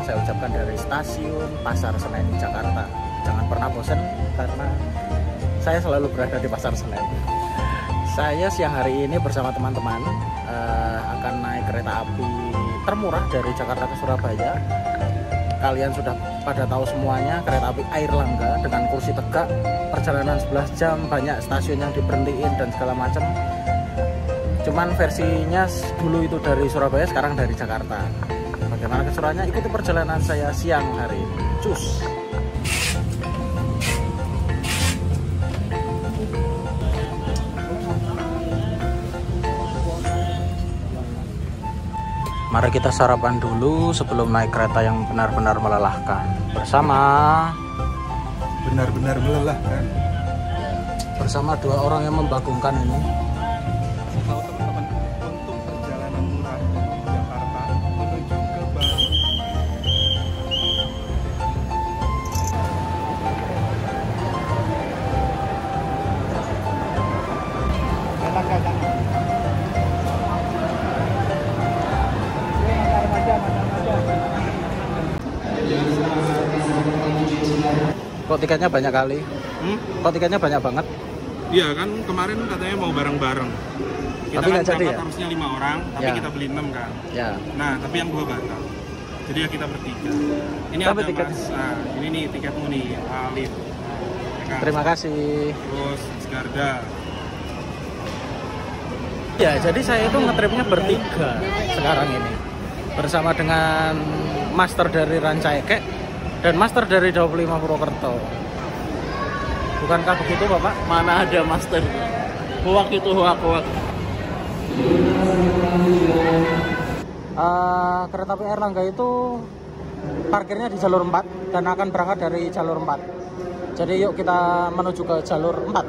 saya ucapkan dari stasiun Pasar Senen Jakarta. Jangan pernah bosan karena saya selalu berada di Pasar Senen. Saya siang hari ini bersama teman-teman akan naik kereta api termurah dari Jakarta ke Surabaya. Kalian sudah pada tahu semuanya, kereta api Airlangga dengan kursi tegak, perjalanan 11 jam, banyak stasiun yang diberhentiin dan segala macam. Cuman versinya dulu itu dari Surabaya, sekarang dari Jakarta. Bagaimana keseruannya? Ikuti perjalanan saya siang hari ini. Cus! Mari kita sarapan dulu sebelum naik kereta yang benar-benar melelahkan. Bersama benar-benar melelahkan. Bersama dua orang yang membagongkan ini. Kalau teman-teman untuk perjalanan murah dari Jakarta menuju ke Bali. Kok tiketnya banyak kali? Kok tiketnya banyak banget? Iya kan kemarin katanya mau bareng-bareng. Kita Tapi nggak kan jadi ya? harusnya 5 orang, tapi Ya. kita beli 6 kan. Ya. Nah, tapi yang 2 batal. Jadi ya kita bertiga. Ini Tapi ada tiket- Mas. Nah, ini nih tiketmu nih, Alif. Ya kan? Terima kasih. Terus Garda. Ya, jadi saya itu ngetripnya bertiga sekarang ini. Bersama dengan master dari Rancaikek dan master dari 25 Purwokerto. Bukankah begitu, Bapak? Mana ada master? Hoak itu hoak. Kereta api Airlangga itu parkirnya di jalur 4 dan akan berangkat dari jalur 4. Jadi yuk kita menuju ke jalur 4.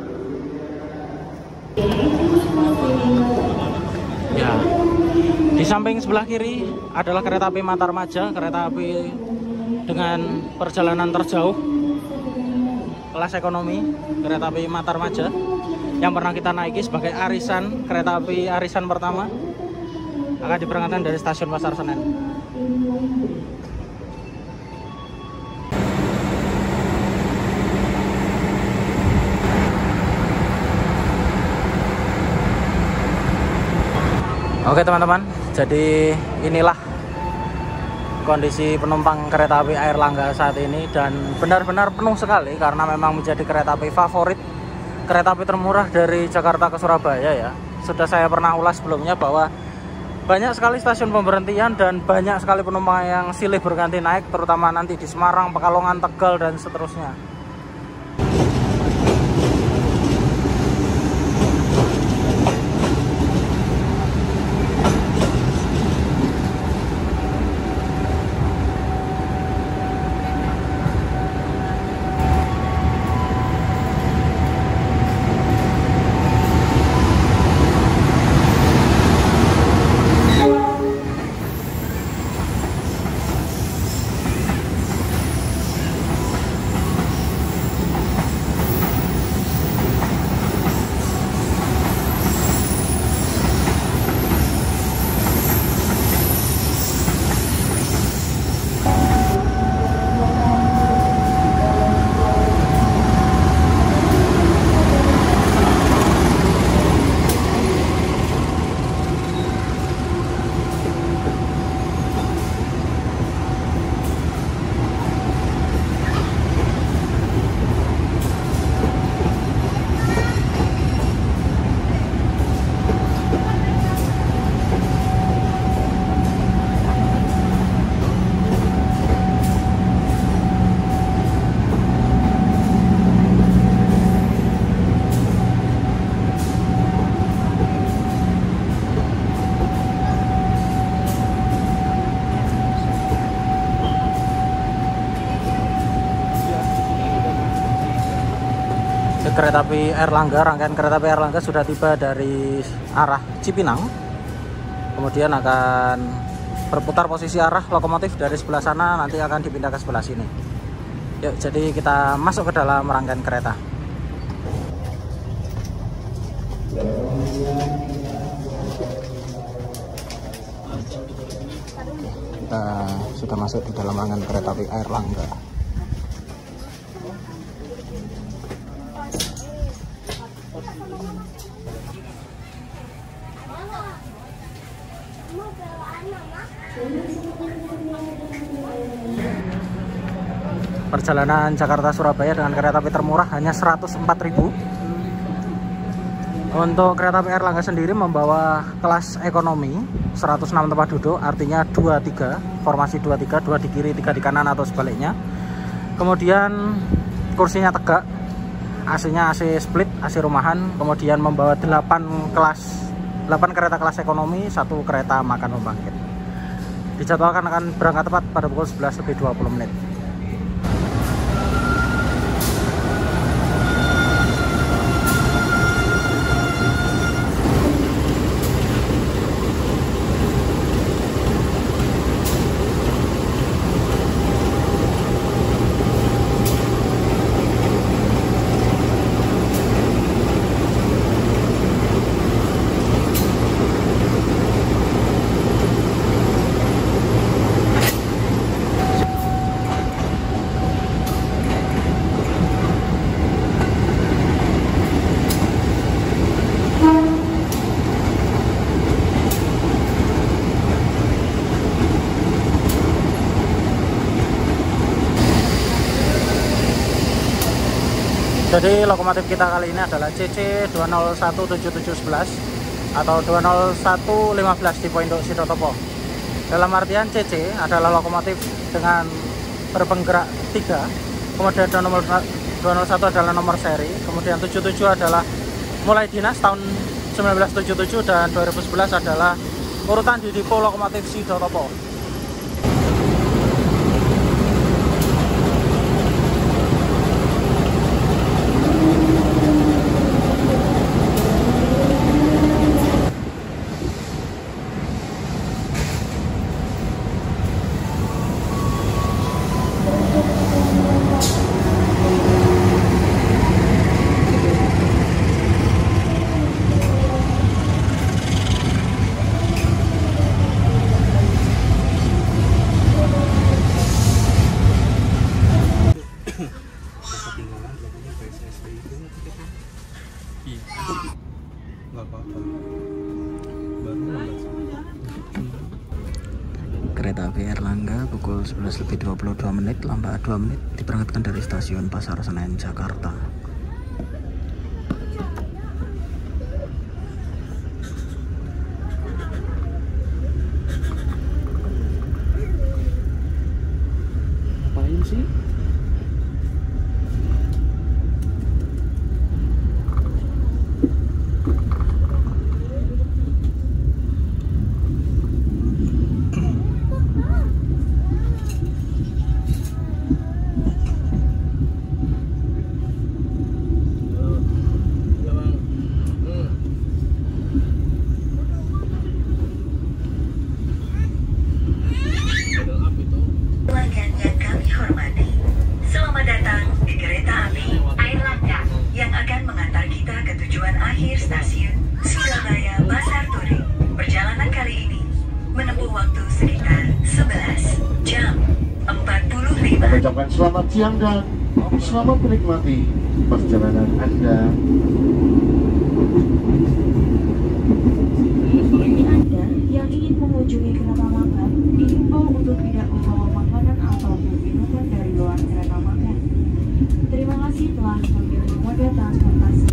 Ya. Di samping sebelah kiri adalah kereta api Matarmaja, kereta api dengan perjalanan terjauh kelas ekonomi, kereta api Matarmaja yang pernah kita naiki sebagai arisan, kereta api arisan pertama akan diberangkatkan dari stasiun Pasar Senen. Oke teman-teman, jadi inilah kondisi penumpang kereta api Airlangga saat ini dan benar-benar penuh sekali karena memang menjadi kereta api favorit, kereta api termurah dari Jakarta ke Surabaya ya. Sudah saya pernah ulas sebelumnya bahwa banyak sekali stasiun pemberhentian dan banyak sekali penumpang yang silih berganti naik, terutama nanti di Semarang, Pekalongan, Tegal dan seterusnya. Kereta api Airlangga, rangkaian kereta api Airlangga sudah tiba dari arah Cipinang. Kemudian akan berputar posisi arah lokomotif dari sebelah sana, nanti akan dipindah ke sebelah sini. Yuk, jadi kita masuk ke dalam rangkaian kereta. kita sudah masuk di dalam angan kereta api Airlangga. Perjalanan Jakarta-Surabaya dengan kereta api termurah hanya 104.000. Untuk kereta api Airlangga sendiri membawa kelas ekonomi 106 tempat duduk, artinya 23, formasi 23, 2 di kiri, 3 di kanan atau sebaliknya. Kemudian kursinya tegak, AC-nya AC split, AC rumahan. Kemudian membawa 8 kereta kelas ekonomi, 1 kereta makan pembangkit. Dijadwalkan akan berangkat tepat pada pukul 11:20. Jadi lokomotif kita kali ini adalah CC 2017711 atau 20115 tipe induk Sidotopo. Dalam artian CC adalah lokomotif dengan berpenggerak 3, kemudian nomor 201 adalah nomor seri, kemudian 77 adalah mulai dinas tahun 1977 dan 2011 adalah urutan di depo lokomotif Sidotopo. Kereta api Airlangga pukul 11:22, lambat 2 menit, diberangkatkan dari stasiun Pasar Senen, Jakarta. Ngapain sih? Stasiun Surabaya Pasar Turi. Perjalanan kali ini menempuh waktu sekitar 11 jam 45. Kami ucapkan selamat siang dan selamat menikmati perjalanan Anda. Anda yang ingin mengunjungi kereta makan diimbau untuk tidak membawa makanan ataupun minuman dari luar kereta makan. Terima kasih telah memilih moda transportasi.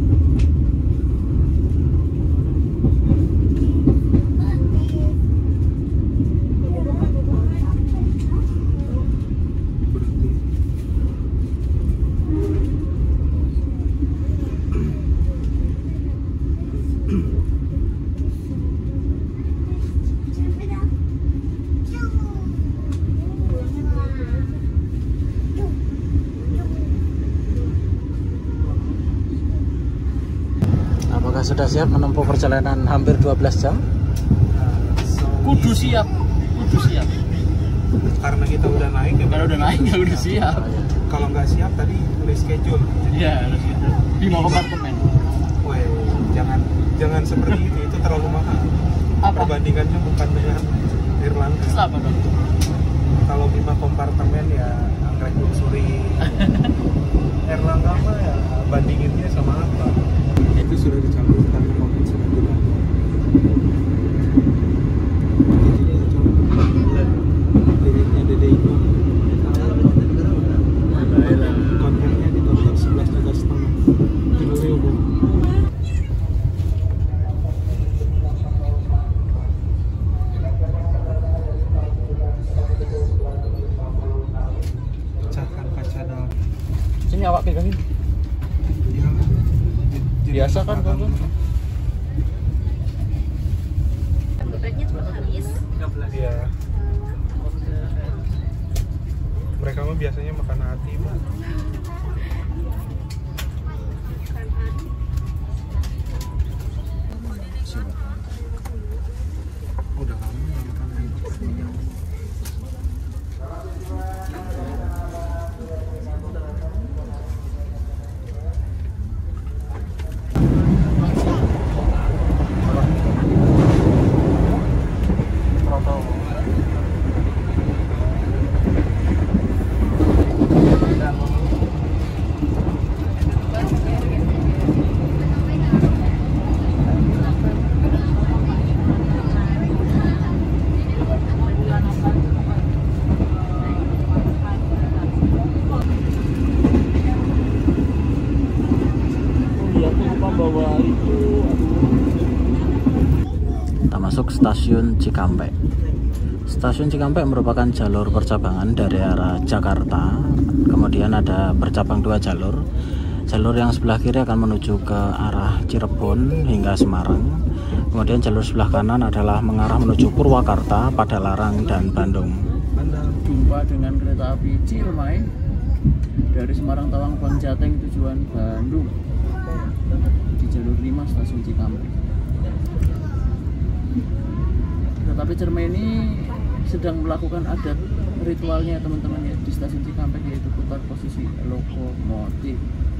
Apakah sudah siap menempuh perjalanan hampir 12 jam? Kudu siap. Karena kita udah naik ya. Kalau udah naik ya udah siap. Kalau nggak siap tadi reschedule. Iya, harus gitu. 5 kompartemen. Woi, jangan seperti itu terlalu mahal. Apa? Perbandingannya bukan dengan Airlangga. Apa dong? Kalau 5 kompartemen ya anggrek luxury. Erlangga mah ya bandinginnya sama apa? Itu sudah dicabut karena COVID sudah tidak ada. Dirinya Dede itu kontraknya dituntut 11,5 juta di Malioboro. Pecahkan kaca dalam. Sini awak pegangin. Biasa kan kawan? Beratnya cuma habis. Iya. Mereka mah biasanya makan hati, Mbak. Udah lama ya makan ini. Kita masuk stasiun Cikampek. Stasiun Cikampek merupakan jalur percabangan dari arah Jakarta. Kemudian ada bercabang 2 jalur. Jalur yang sebelah kiri akan menuju ke arah Cirebon hingga Semarang. Kemudian jalur sebelah kanan adalah mengarah menuju Purwakarta, Padalarang, dan Bandung. Anda jumpa dengan kereta api Ciremai dari Semarang Tawang Bang Jateng tujuan Bandung di jalur 5 stasiun Cikampek. Kereta api Ciremai ini sedang melakukan adat ritualnya teman-teman ya di stasiun Cikampek, yaitu putar posisi lokomotif.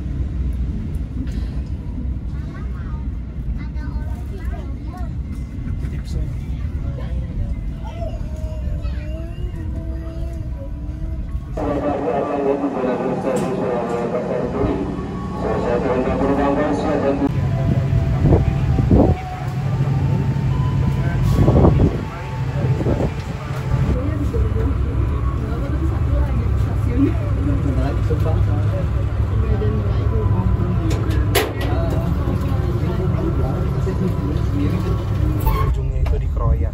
Ujungnya itu dikeroyak.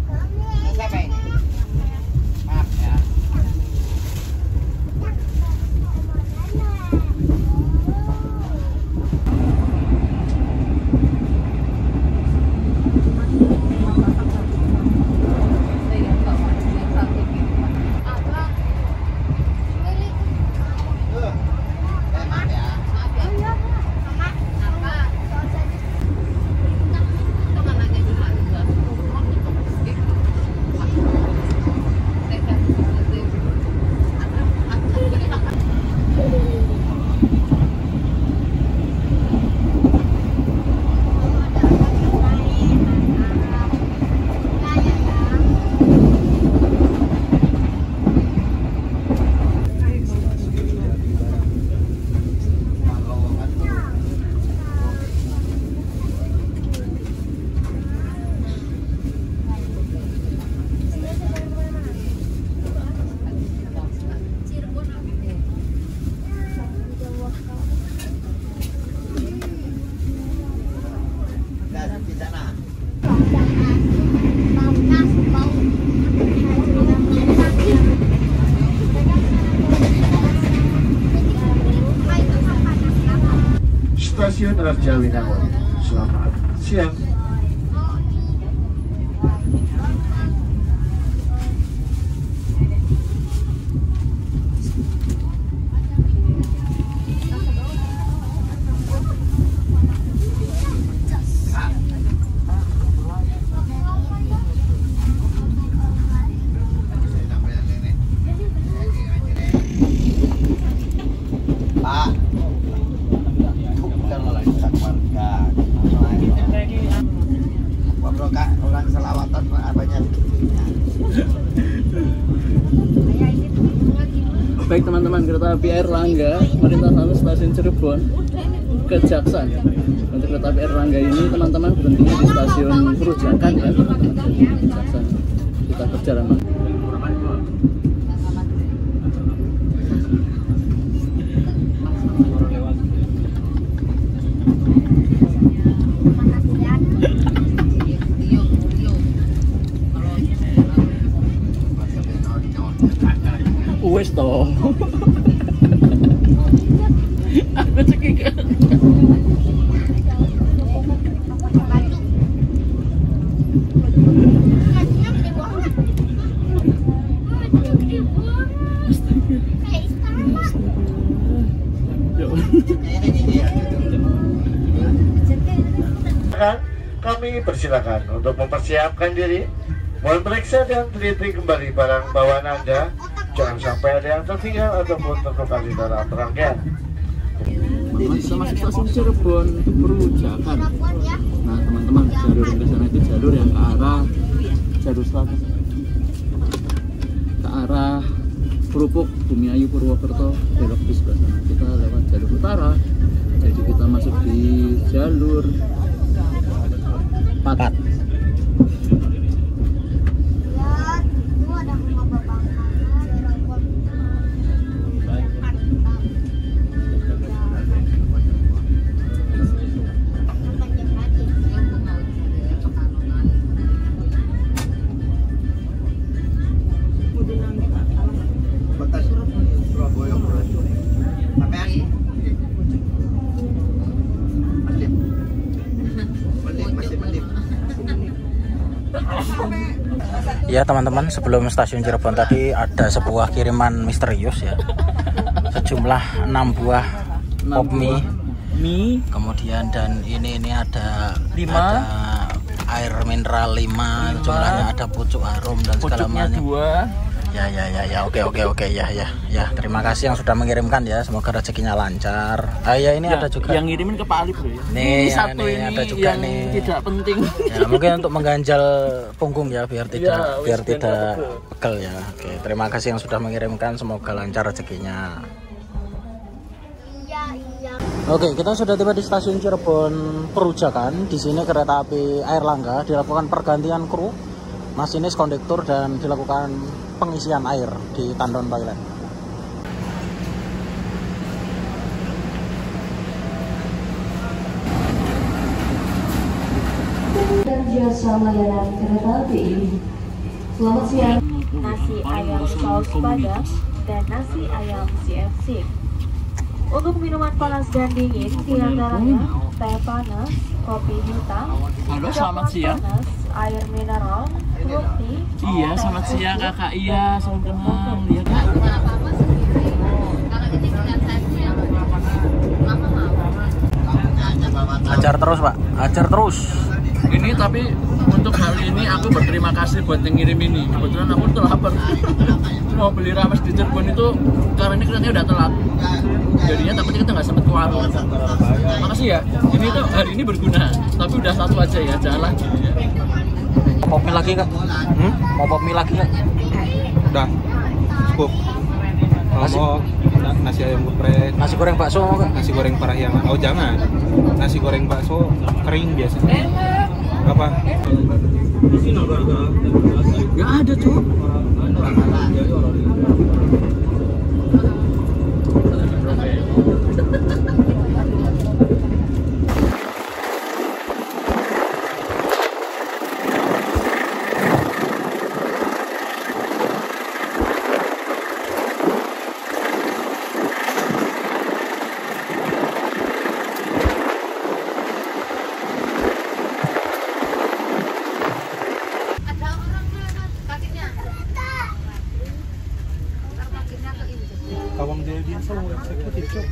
Stasiun Rajawinangun. Selamat siang. Pak, itu bukan melayani warga. Baik teman-teman, kereta api Airlangga melintas stasiun Cirebon ke Jaksan. Untuk kereta api Airlangga ini teman-teman berhentinya di stasiun Perujakan ya teman-teman. Di Jaksan. Kita berjalan. Wes toh. Aku cekik. Kami persilakan untuk mempersiapkan diri. Mohon periksa dan teliti kembali barang bawaan Anda. Jangan sampai ada yang tertinggal ataupun tertukar di dalam rangkaian. Masuk stasiun Cirebon Perujakan. Nah teman-teman, jalur yang ke sana itu jalur yang ke arah jalur selatan, ke arah Krupuk, Bumiayu, Purwokerto, belok di sebelah sana. Kita lewat jalur utara, jadi kita masuk di jalur 4. Ya teman-teman, sebelum stasiun Cirebon tadi ada sebuah kiriman misterius ya. Sejumlah 6 buah pop mie. Kemudian dan ini ada 5 ada air mineral 5, jumlahnya ada pucuk harum dan segala macam. 2. Ya, oke ya. Terima kasih yang sudah mengirimkan ya. Semoga rezekinya lancar. Ya ini ada juga yang ngirimin ke Pak Ali bro ya. Nih, satu ini ini ada juga yang nih. tidak penting. Ya, mungkin untuk mengganjal punggung ya biar tidak Ya, tidak pegel ya. Oke, terima kasih yang sudah mengirimkan. Semoga lancar rezekinya. Oke, kita sudah tiba di stasiun Cirebon Perujakan. Di sini kereta api Airlangga dilakukan pergantian kru, masinis, kondektur, dan dilakukan pengisian air di tandon toilet. Jasa layanan kereta api ini. Selamat siang. Nasi ayam saus padang dan nasi ayam CFC. Untuk minuman panas dan dingin diantaranya teh panas, kopi hitam, Halo, selamat siang. panas, air mineral, roti. Iya, selamat siang kakak. Iya, selamat kenal. Iya kak. Ajar terus Pak, ajar terus. Ini tapi untuk kali ini aku berterima kasih buat yang ngirim ini. Kebetulan aku tuh lapar. Mau beli rames di Cirebon itu karena ini keretanya udah telat. Jadinya takutnya kita nggak sempet ke warung. Makasih ya. Ini tuh hari ini berguna. Tapi udah satu aja ya, jangan lagi. Mau pop mie lagi Kak? Mau pop mie lagi Kak? Udah cukup. Kalau mau nasi ayam geprek, Nasi goreng bakso mau Kak? nasi goreng parahyangan. Oh jangan, nasi goreng bakso kering biasa. Apa? Nggak ada tuh. Kawang dia biasa mau eksekutif cok.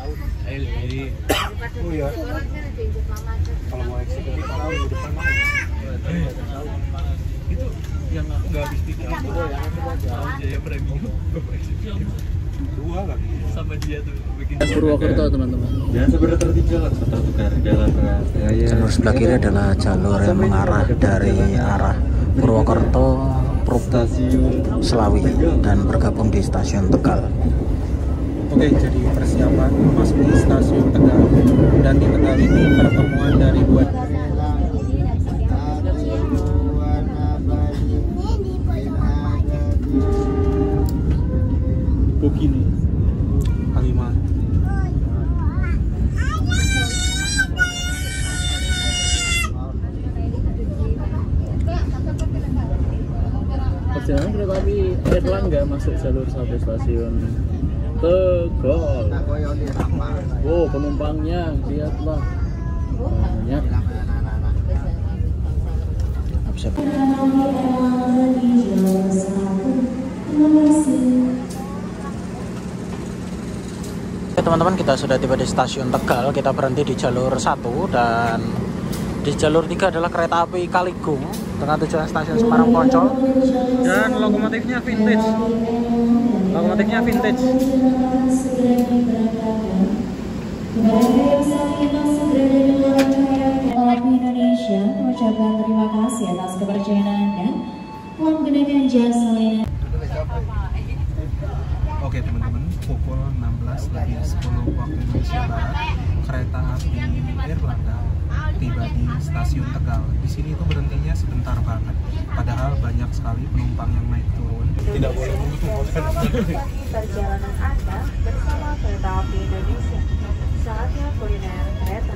Oh ya. Kalau mau eksekutif tahu di depan mana? Itu yang nggak habis tiga Jaya Premium. Dua lagi. Sama dia tuh bikin. Purwokerto teman-teman. Dan sebenarnya tertinggal atau tertukar jalan raya. Jalur sebelah kiri adalah jalur yang mengarah dari arah Purwokerto, Stasiun Selawi dan bergabung di stasiun Tegal. Oke, jadi persiapan memasuki stasiun Tegal. Dan di Tegal ini pertemuan dari buat begini. Kalimat. Perjalanan kereta api Erlangga masuk jalur sampai stasiun Tegal. Oh, penumpangnya lihatlah banyak. Oke teman-teman, kita sudah tiba di stasiun Tegal. Kita berhenti di jalur 1 dan di jalur 3 adalah kereta api Kaligung dengan tujuan stasiun Semarang Poncol. Dan lokomotifnya vintage. Lokomotifnya vintage. Kereta Api Indonesia mengucapkan terima kasih atas kepercayaan Anda menggunakan jasa layanan. Oke teman-teman, pukul 16:10 waktu Indonesia Barat, kereta api Erlangga tiba di stasiun Tegal. Di sini itu berhentinya sebentar banget, padahal banyak sekali penumpang yang naik turun. Tidak boleh Perjalanan Anda bersama Kereta Api Indonesia. Saatnya kuliner kereta.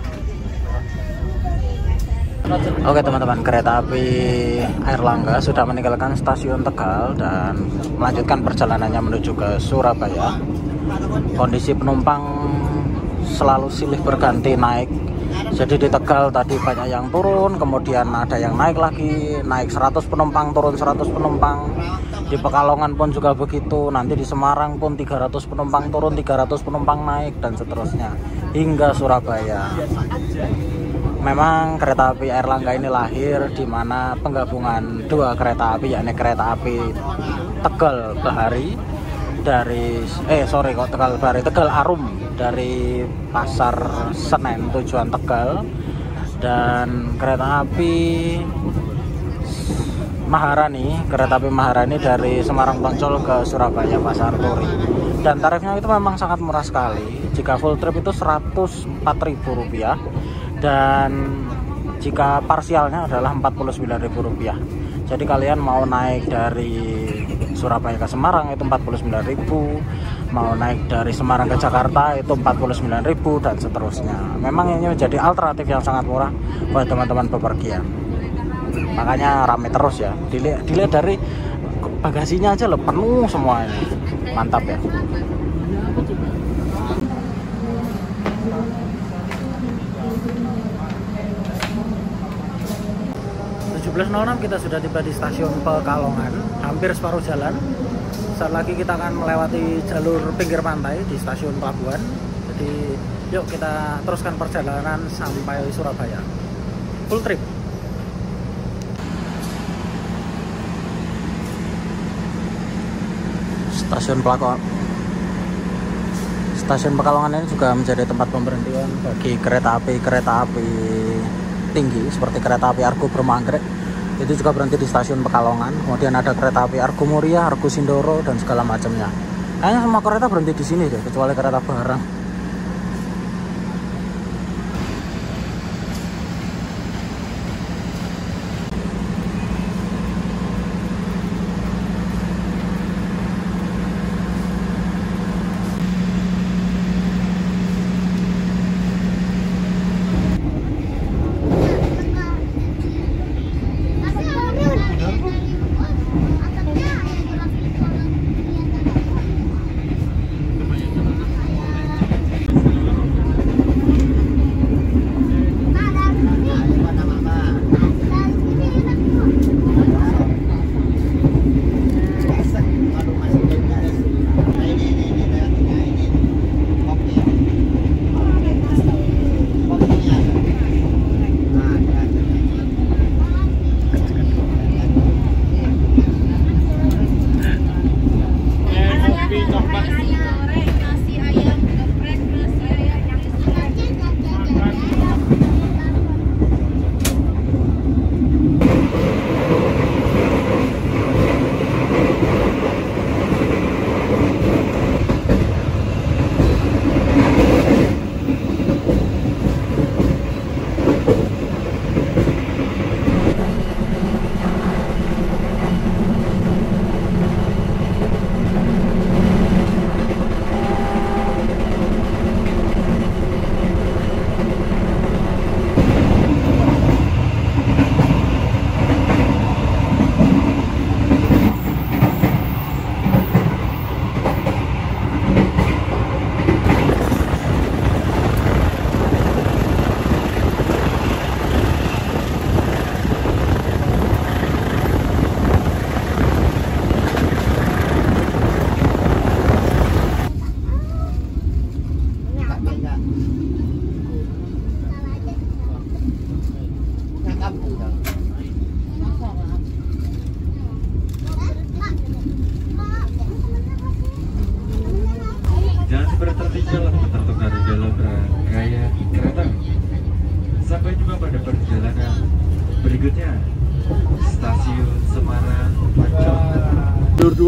Oke teman-teman, kereta api Erlangga sudah meninggalkan stasiun Tegal dan melanjutkan perjalanannya menuju ke Surabaya. Kondisi penumpang selalu silih berganti naik. Jadi di Tegal tadi banyak yang turun, kemudian ada yang naik lagi, naik 100 penumpang, turun 100 penumpang. Di Pekalongan pun juga begitu, nanti di Semarang pun 300 penumpang turun, 300 penumpang naik, dan seterusnya hingga Surabaya. Memang kereta api Erlangga ini lahir di mana penggabungan dua kereta api, yakni kereta api Tegal Bahari dari Tegal Bahari, Tegal Arum dari Pasar Senen tujuan Tegal, dan kereta api Maharani, kereta api Maharani dari Semarang Poncol ke Surabaya Pasar Turi. Dan tarifnya itu memang sangat murah sekali. Jika full trip itu Rp104.000 dan jika parsialnya adalah Rp49.000. Jadi kalian mau naik dari Surabaya ke Semarang itu Rp49.000, mau naik dari Semarang ke Jakarta itu Rp49.000, dan seterusnya. Memang ini menjadi alternatif yang sangat murah buat teman-teman bepergian. Makanya rame terus ya. Dilihat dari bagasinya aja loh, penuh semuanya. Mantap ya. 17.06 kita sudah tiba di stasiun Pekalongan, hampir separuh jalan. Saat lagi kita akan melewati jalur pinggir pantai di stasiun Pelabuhan. Jadi yuk kita teruskan perjalanan sampai Surabaya. Full trip. Stasiun Pekalongan ini juga menjadi tempat pemberhentian bagi kereta api tinggi seperti kereta api Argo Bromanggrek. Itu juga berhenti di stasiun Pekalongan. Kemudian ada kereta api Argo Muria, Argo Sindoro, dan segala macamnya. Kayaknya semua kereta berhenti di sini deh, kecuali kereta barang.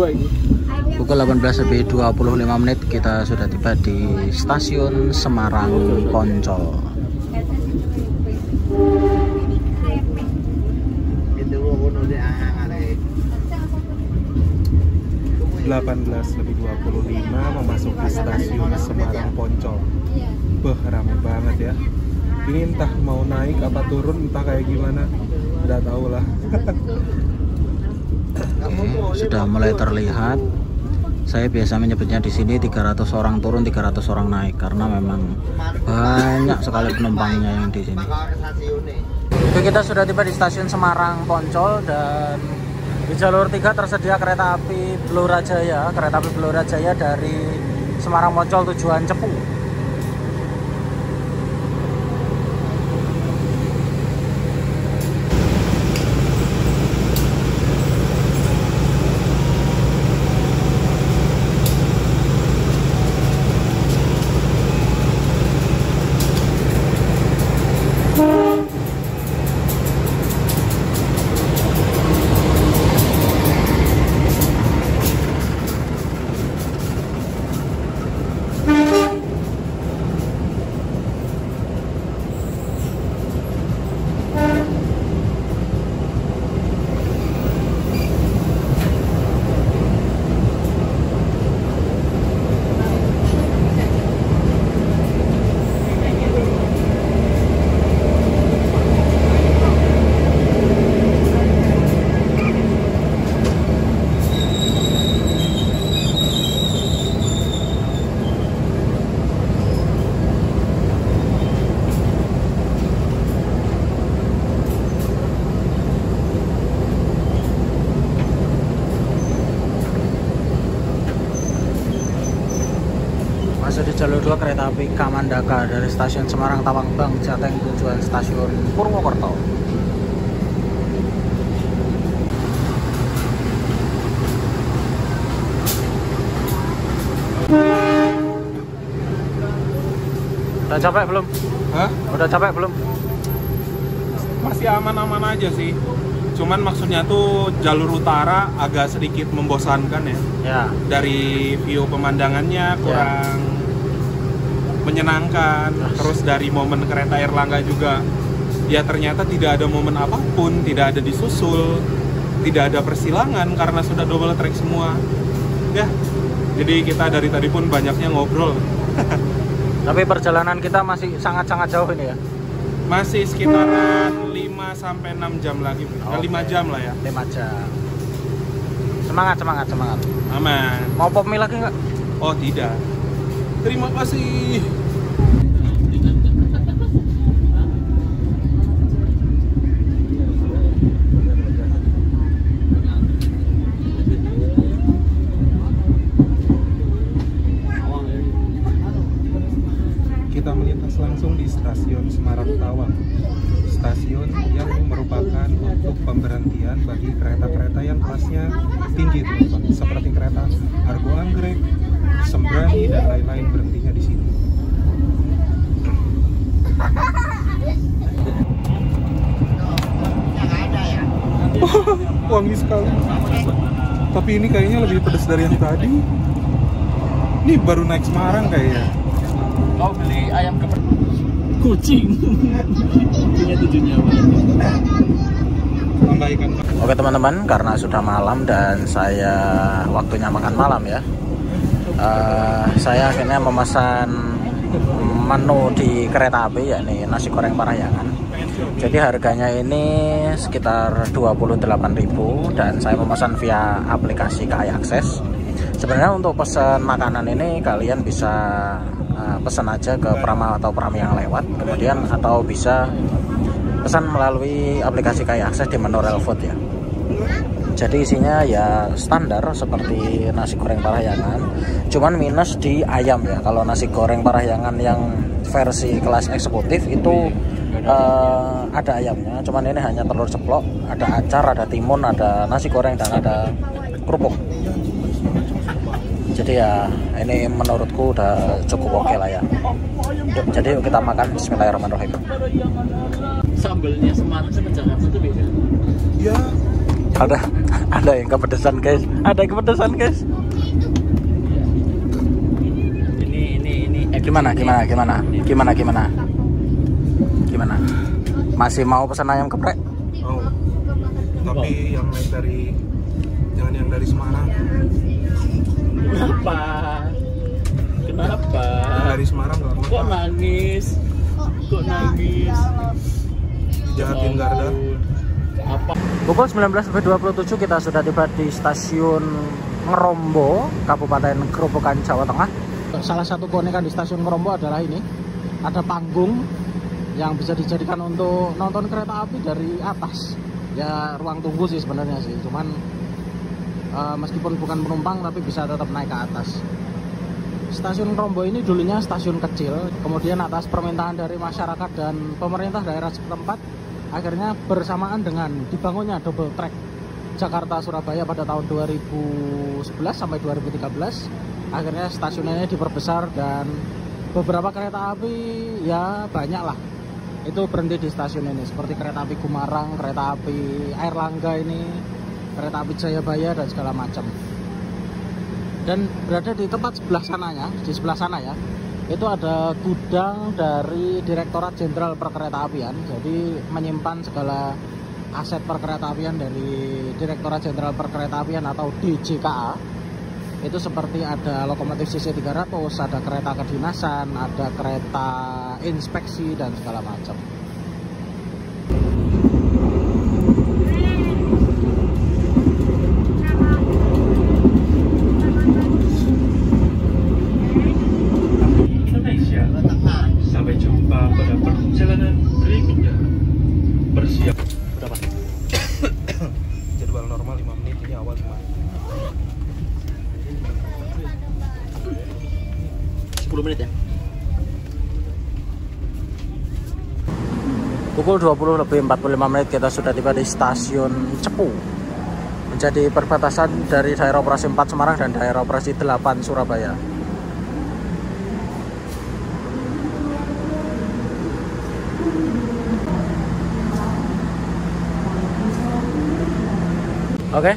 2 ini. Pukul 18.25 kita sudah tiba di stasiun Semarang Poncol. Delapan 18.25 memasuki stasiun Semarang Poncol. Beh, rame banget ya. Ini entah mau naik apa turun, entah kayak gimana, udah tahu lah. Sudah mulai terlihat. Saya biasa menyebutnya di sini 300 orang turun, 300 orang naik karena memang banyak sekali penumpangnya yang di sini. Oke, kita sudah tiba di stasiun Semarang Poncol dan di jalur 3 tersedia kereta api Blora Jaya, dari Semarang Poncol tujuan Cepu. Masuk di jalur 2 kereta api Kamandaka dari stasiun Semarang Tawangbank Jateng tujuan stasiun Purwokerto. Udah capek belum? Hah? Udah capek belum? Masih aman-aman aja sih. Cuman maksudnya tuh jalur utara agak sedikit membosankan ya. Ya. Dari view pemandangannya kurang menyenangkan. Terus dari momen kereta Airlangga juga, ya ternyata tidak ada momen apapun, tidak ada disusul, tidak ada persilangan karena sudah double track semua. Ya, jadi kita dari tadi pun banyaknya ngobrol. Tapi perjalanan kita masih sangat-sangat jauh ini ya? Masih sekitaran 5-6 jam lagi. Okay. 5 jam lah ya. 5 jam. Semangat. Aman. Mau pop mie lagi nggak? Oh tidak. Terima kasih. Kita melintas langsung di stasiun Semarang Tawang, stasiun yang merupakan untuk pemberhentian bagi kereta-kereta yang kelasnya tinggi, teman-teman, seperti kereta Argo Anggrek, Sembrani dan lain-lain berhentinya di sini. Wangi sekali. Tapi ini kayaknya lebih pedas dari yang tadi. Ini baru naik Semarang kayaknya. Kau beli ayam kucing. Punya 7 nyawa. Oke teman-teman, karena sudah malam dan saya waktunya makan malam ya, saya akhirnya memesan menu di kereta api, yakni nasi goreng Parahyangan. Jadi harganya ini sekitar 28.000 dan saya memesan via aplikasi KAI Akses. Sebenarnya untuk pesan makanan ini kalian bisa pesan aja ke Prama atau Prami yang lewat, kemudian atau bisa pesan melalui aplikasi KAI Akses di menu Real Food ya. Jadi isinya ya standar seperti nasi goreng Parahyangan, cuman minus di ayam ya. Kalau nasi goreng Parahyangan yang versi kelas eksekutif itu ada ayamnya, cuman ini hanya telur ceplok, ada acar, ada timun, ada nasi goreng dan ada kerupuk. Jadi ya ini menurutku udah cukup oke lah ya. Yuk, jadi yuk kita makan. Bismillahirrahmanirrahim. Sambelnya Semarang sama Jakarta itu beda. Ya, Ada yang kepedesan guys. Ada yang kepedesan guys. Ini. Gimana? Masih mau pesan ayam geprek? Oh. Tapi yang jangan yang dari Semarang. Kenapa? Yang dari Semarang nggak apa-apa. Kok nangis? Dijahatin Garda. Apa? Pukul 19.27 kita sudah tiba di stasiun Ngerombo, Kabupaten Grobogan, Jawa Tengah. Salah satu keunikan di stasiun Ngerombo adalah ini, ada panggung yang bisa dijadikan untuk nonton kereta api dari atas. Ya ruang tunggu sih sebenarnya sih, cuman meskipun bukan penumpang tapi bisa tetap naik ke atas. Stasiun Ngerombo ini dulunya stasiun kecil, kemudian atas permintaan dari masyarakat dan pemerintah daerah setempat, akhirnya bersamaan dengan dibangunnya double track Jakarta-Surabaya pada tahun 2011 sampai 2013, akhirnya stasiun ini diperbesar dan beberapa kereta api ya banyak lah itu berhenti di stasiun ini, seperti kereta api Gumarang, kereta api Airlangga ini, kereta api Jayabaya dan segala macam. Dan berada di tempat sebelah sana ya, itu ada gudang dari Direktorat Jenderal Perkeretaapian. Jadi menyimpan segala aset perkeretaapian dari Direktorat Jenderal Perkeretaapian atau DJKA. Itu seperti ada lokomotif CC300, ada kereta kedinasan, ada kereta inspeksi dan segala macam. Sampai jumpa pada perjalanan berikutnya. Bersiap. Berapa? Jadwal normal 5 menit, ini awal cuma 10 menit ya? Pukul 20:45 kita sudah tiba di stasiun Cepu, menjadi perbatasan dari daerah operasi 4 Semarang dan daerah operasi 8 Surabaya. Oke,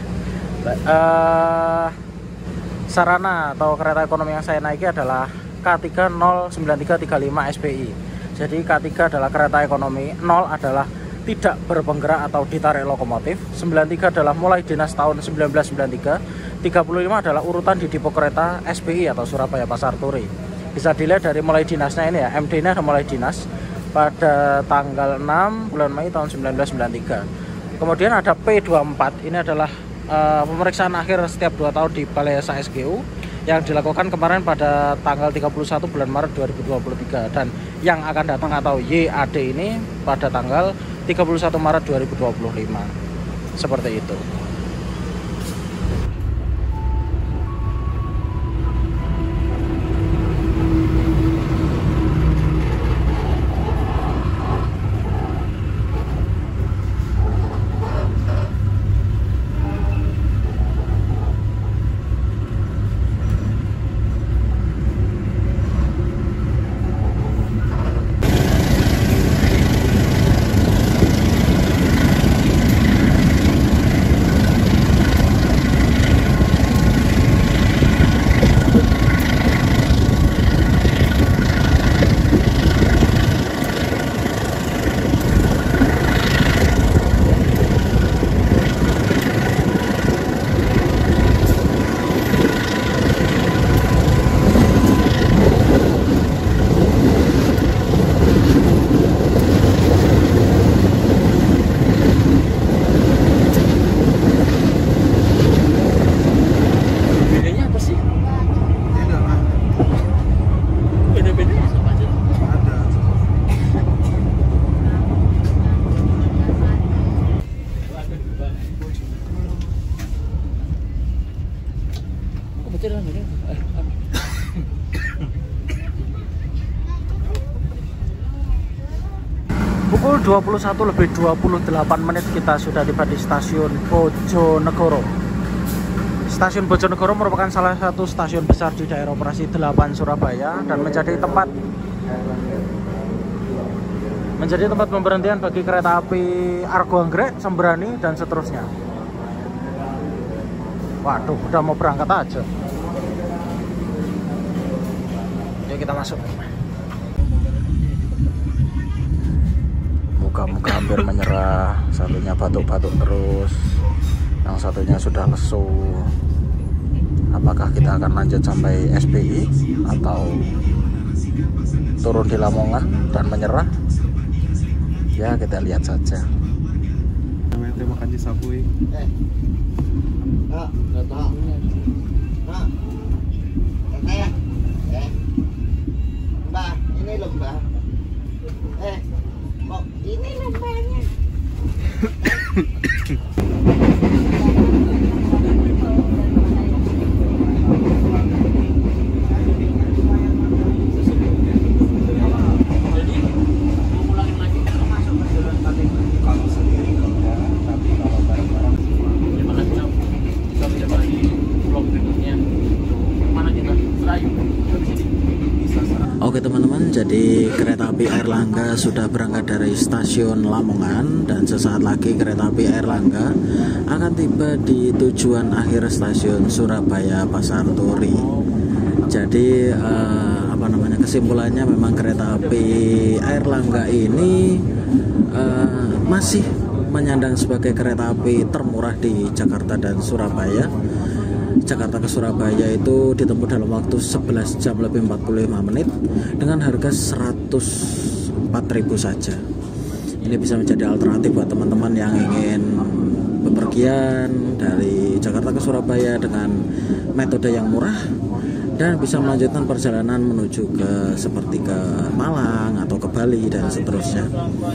sarana atau kereta ekonomi yang saya naiki adalah K309335 SPI. Jadi K3 adalah kereta ekonomi, 0 adalah tidak berpenggerak atau ditarik lokomotif, 93 adalah mulai dinas tahun 1993, 35 adalah urutan di depo kereta SPI atau Surabaya Pasar Turi. Bisa dilihat dari mulai dinasnya ini ya, MD ini ada mulai dinas pada tanggal 6 bulan Mei tahun 1993. Kemudian ada P24, ini adalah pemeriksaan akhir setiap 2 tahun di Balai Yasa SGU yang dilakukan kemarin pada tanggal 31 bulan Maret 2023, dan yang akan datang atau YAD ini pada tanggal 31 Maret 2025. Seperti itu. Pukul 21:28 kita sudah tiba di stasiun Bojonegoro. Stasiun Bojonegoro merupakan salah satu stasiun besar di daerah operasi 8 Surabaya dan menjadi tempat pemberhentian bagi kereta api Argo Anggrek, Sembrani dan seterusnya. Waduh, udah mau berangkat aja. Yuk kita masuk. Muka-muka hampir menyerah, satunya batuk-batuk terus, yang satunya sudah lesu. Apakah kita akan lanjut sampai SPI atau turun di Lamongan dan menyerah? Ya, kita lihat saja. Namanya makan di Subway. Mbak, ini loh Mbak. Kok ini lombanya? Oke teman-teman, jadi kereta api Airlangga sudah berangkat dari stasiun Lamongan dan sesaat lagi kereta api Airlangga akan tiba di tujuan akhir stasiun Surabaya Pasar Turi. Jadi kesimpulannya memang kereta api Airlangga ini masih menyandang sebagai kereta api termurah di Jakarta dan Surabaya. Jakarta ke Surabaya itu ditempuh dalam waktu 11 jam lebih 45 menit dengan harga 104.000 saja. Ini bisa menjadi alternatif buat teman-teman yang ingin bepergian dari Jakarta ke Surabaya dengan metode yang murah dan bisa melanjutkan perjalanan menuju ke seperti ke Malang atau ke Bali dan seterusnya.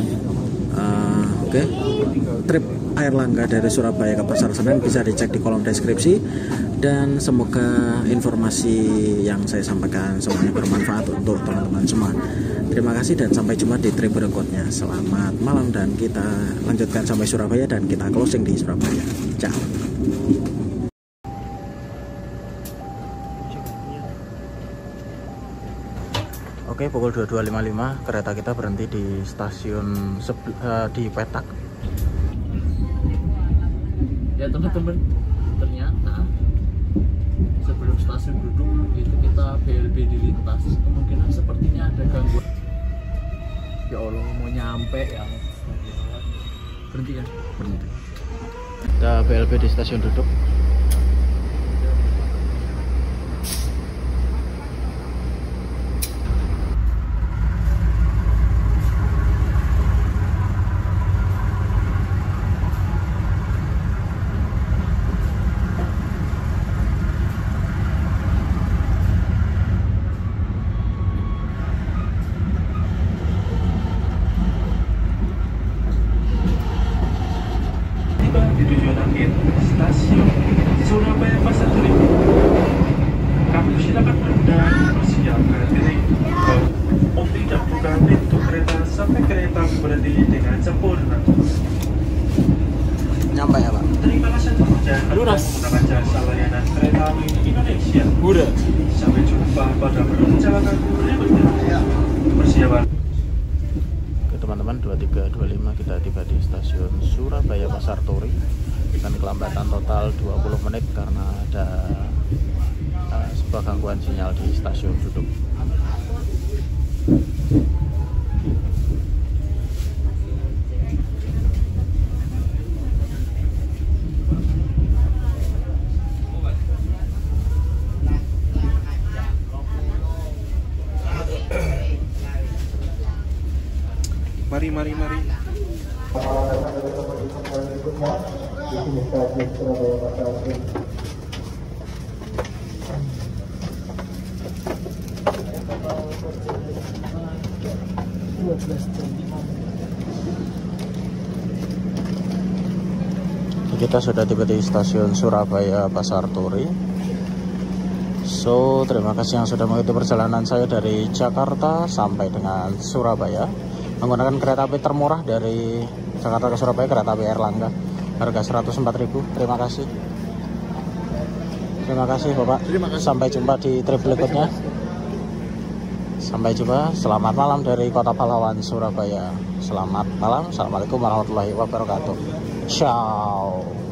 Oke. Trip Airlangga dari Surabaya ke Pasar Senen bisa dicek di kolom deskripsi, dan semoga informasi yang saya sampaikan semuanya bermanfaat untuk teman-teman semua. Terima kasih dan sampai jumpa di trip berikutnya. Selamat malam dan kita lanjutkan sampai Surabaya dan kita closing di Surabaya. Ciao. Oke, pukul 22.55 kereta kita berhenti di stasiun di Petak. Ya teman-teman, ternyata sebelum stasiun duduk itu kita BLB dilintas, kemungkinan sepertinya ada gangguan. Ya Allah, mau nyampe ya. Berhenti kan? Berhenti. Kita BLB di stasiun duduk. Di tujuan akhir stasiun Surabaya Pasar Turi. Kami silakan Anda persiapkan diri. Untuk tidak buka pintu kereta sampai kereta berhenti dengan sempurna. Nyampe ya Pak? Terima kasih dan menggunakan jasa layanan kereta api Indonesia. Udah. Sampai jumpa pada perjalanan berikutnya. Persiapan. Teman-teman, 23.25 kita tiba di stasiun Surabaya Pasar Turi dengan kelambatan total 20 menit karena ada sebuah gangguan sinyal di stasiun duduk. Mari. Kita sudah tiba di stasiun Surabaya Pasar Turi. So, terima kasih yang sudah mengikuti perjalanan saya dari Jakarta sampai dengan Surabaya menggunakan kereta api termurah dari Jakarta ke Surabaya, kereta api Airlangga, harga 104.000. Terima kasih. Terima kasih Bapak. Sampai jumpa di trip berikutnya. Sampai jumpa. Selamat malam dari Kota Pahlawan, Surabaya. Selamat malam. Assalamualaikum warahmatullahi wabarakatuh. Ciao.